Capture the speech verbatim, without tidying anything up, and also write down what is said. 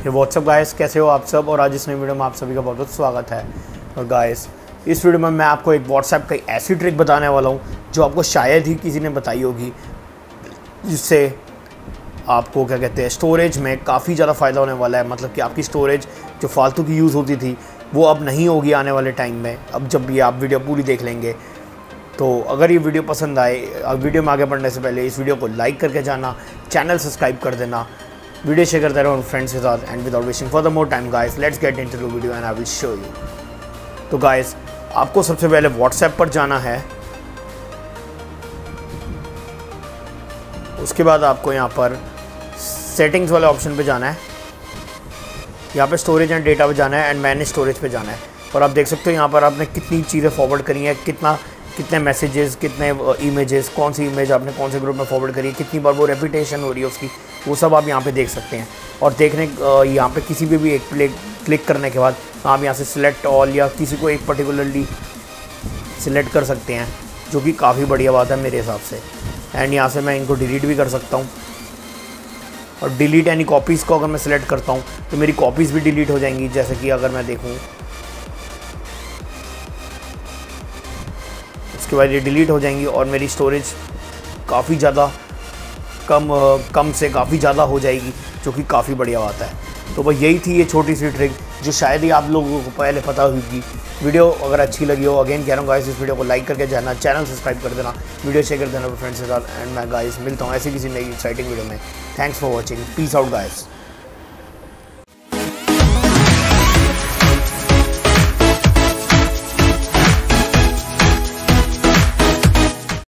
हे WhatsApp guys, कैसे हो आप सब। और आज इस नई वीडियो में आप सभी का बहुत बहुत स्वागत है। और गाइस इस वीडियो में मैं आपको एक व्हाट्सएप की ऐसी ट्रिक बताने वाला हूँ जो आपको शायद ही किसी ने बताई होगी, जिससे आपको क्या कहते हैं स्टोरेज में काफ़ी ज़्यादा फ़ायदा होने वाला है। मतलब कि आपकी स्टोरेज जो फालतू की यूज़ होती थी वो अब नहीं होगी आने वाले टाइम में, अब जब भी आप वीडियो पूरी देख लेंगे। तो अगर ये वीडियो पसंद आए, वीडियो में आगे बढ़ने से पहले इस वीडियो को लाइक करके जाना, चैनल सब्सक्राइब कर देना, वीडियो शेयर करते रहो फ्रेंड्स के साथ। And without wasting for the more time guys, let's get into the video and I will show you. तो गाइस आपको सबसे पहले व्हाट्सएप पर जाना है, उसके बाद आपको यहाँ पर सेटिंग्स वाले ऑप्शन पे जाना है, यहाँ पे स्टोरेज एंड डेटा पे जाना है एंड मैनेज स्टोरेज पे जाना है। और आप देख सकते हो यहाँ पर आपने कितनी चीज़ें फॉरवर्ड करी हैं, कितना कितने मैसेजेस, कितने इमेजेस, कौन सी इमेज आपने कौन से ग्रुप में फॉरवर्ड करी है, कितनी बार वो रेपिटेशन हो रही है उसकी, वो सब आप यहाँ पे देख सकते हैं। और देखने यहाँ पे किसी भी भी एक प्ले क्लिक करने के बाद आप यहाँ से सिलेक्ट ऑल या किसी को एक पर्टिकुलरली सिलेक्ट कर सकते हैं, जो कि काफ़ी बढ़िया बात है मेरे हिसाब से। एंड यहाँ से मैं इनको डिलीट भी कर सकता हूँ। और डिलीट यानी कॉपीज़ को अगर मैं सिलेक्ट करता हूँ तो मेरी कॉपीज़ भी डिलीट हो जाएंगी। जैसे कि अगर मैं देखूँ उसके बाद ये डिलीट हो जाएंगी और मेरी स्टोरेज काफ़ी ज़्यादा कम कम से काफ़ी ज़्यादा हो जाएगी, जो कि काफ़ी बढ़िया बात है। तो बस यही थी ये छोटी सी ट्रिक जो शायद ही आप लोगों को पहले पता होगी। वीडियो अगर अच्छी लगी हो, अगेन कह रहा हूँ गाइस, इस वीडियो को लाइक करके जाना, चैनल सब्सक्राइब कर देना, वीडियो शेयर कर देना फ्रेंड्स के साथ। एंड मैं गाइस मिलता हूँ ऐसी किसी नई एक्साइटिंग वीडियो में। Thanks for watching, peace out guys.